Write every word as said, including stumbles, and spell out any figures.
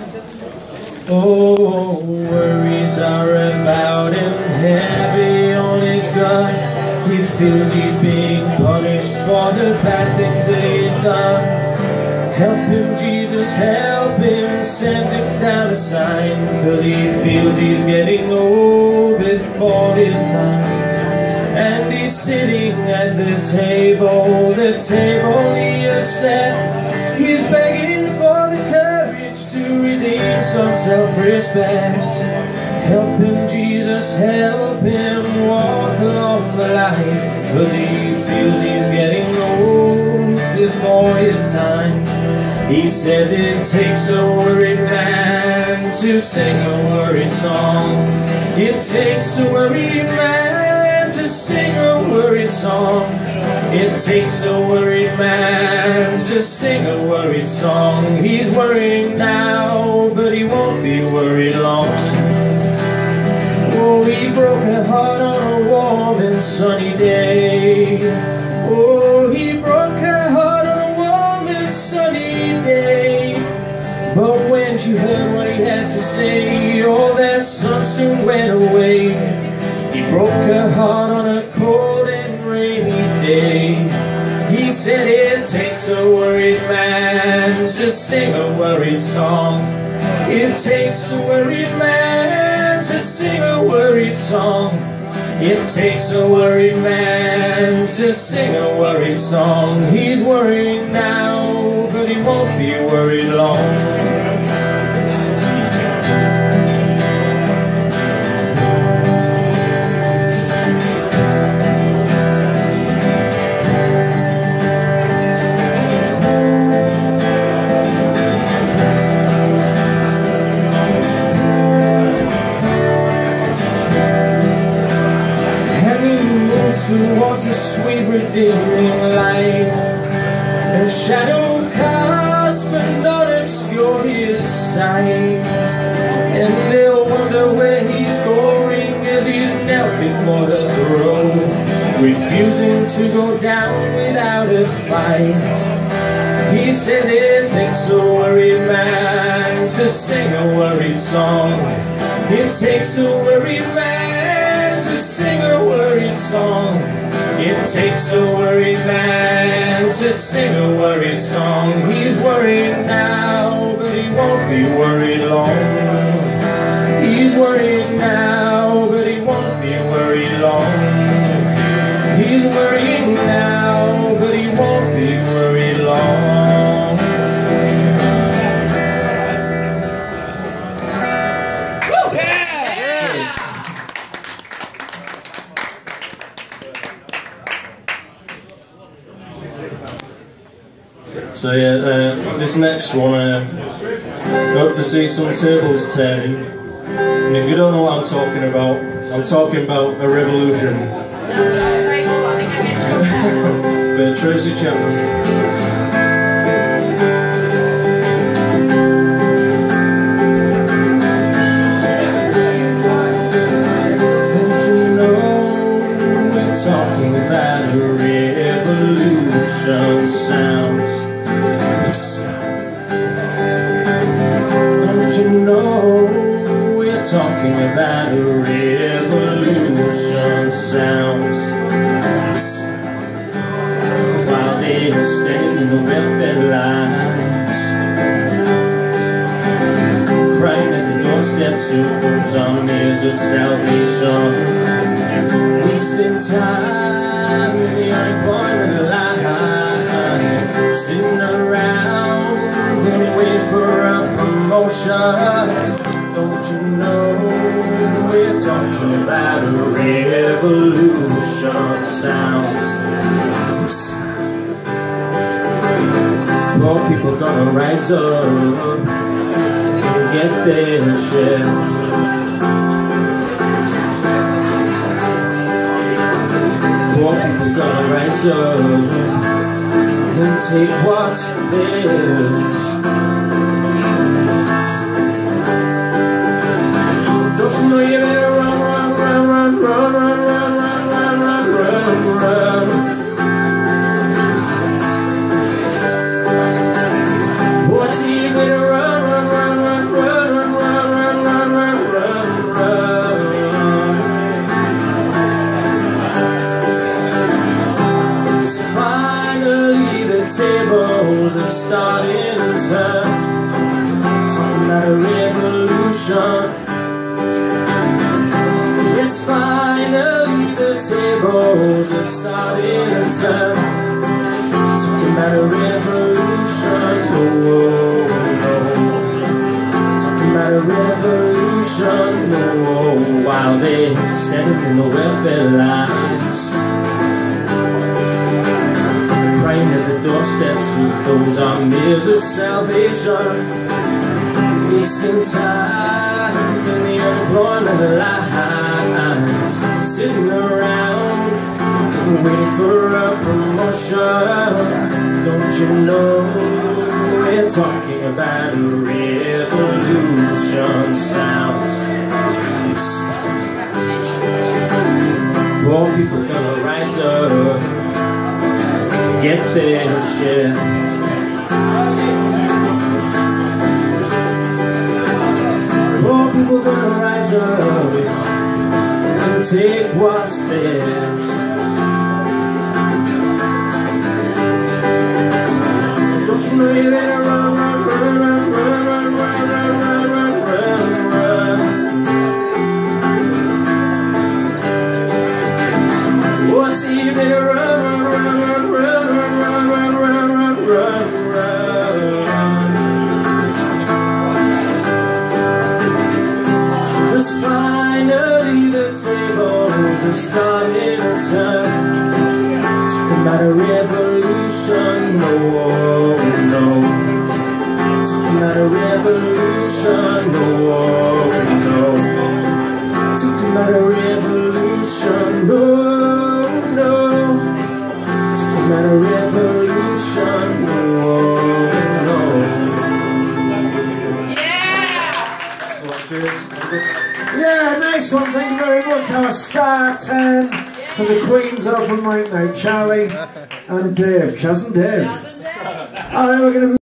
Oh, worries are about him, heavy on his gut. He feels he's being punished for the bad things that he's done. Help him, Jesus, help him, send him down a sign, 'cause he feels he's getting old before his time. And he's sitting at the table, the table he has set. He's begging for the courage to redeem some self-respect. Help him, Jesus, help him walk along the line, 'cause he feels he's getting old before his time. He says it takes a worried man to sing a worried song. It takes a worried man to sing a worried song. It takes a worried man to sing a worried song. He's worrying now, but he won't be worried long. Oh, he broke her heart on a warm and sunny day. Oh, he broke her heart on a warm and sunny day. But when she heard what he had to say, oh, that sun soon went away. He broke her heart on a cold and rainy day. He said it takes a worried man to sing a worried song. It takes a worried man to sing a worried song. It takes a worried man to sing a worried song. He's worrying now, but he won't be worried long. Towards a sweet redeeming light, a shadow cast but not obscure his sight. And they'll wonder where he's going as he's knelt before the throne, refusing to go down without a fight. He says it takes a worried man to sing a worried song. It takes a worried man to sing a worried song. It takes a worried man to sing a worried song. He's worried now, but he won't be worried long. He's worried now, but he won't be worried long. He's worrying now, but he won't be worried long. Woo! Yeah! Yeah! So yeah, uh, this next one, uh, got to see some tables turning, and if you don't know what I'm talking about, I'm talking about a revolution. By Tracy Chapman. Talking about a revolution sounds. Don't you know we're talking about a revolution sounds? While they are standing in the welfare lines, crying at the doorsteps of those armies of salvation, wasting time with the unemployment lines, sitting around and waiting for a promotion. Don't you know we're talking about a revolution sounds? More people gonna rise up and get their share. More people gonna rise up and take what's theirs. Don't you know you better run, run, run, run, run, run, run, run, run, run, run, run. Boy, see you better run, run, run, run, run. Yes, finally the tables are starting to turn. Talking about a revolution, oh, no. Talking about a revolution, oh, while they're standing in the welfare lines, praying at the doorsteps of those armies of salvation, wasting time in the unemployment lines, sitting around waiting for a promotion. Don't you know we're talking about a revolution? Sounds poor people gonna rise up, get their share. Poor people gonna rise up and take what's theirs. Don't you know you better run, run, run, run, run, run, run, run, run, run, run, run. Oh, I see you better run, run, run, run, run, run, run, run, run, run, run. Just finally the tables are starting to turn. Talking about a revolution, no, no. Talking about a revolution, no, no. Talking about a revolution, no, no. Talking about a revolution, no, no. Yeah, nice one, thank you very much. Our star ten for the Queen's open mic night, Charlie and Dave. Chaz and Dave. Alright, we're going to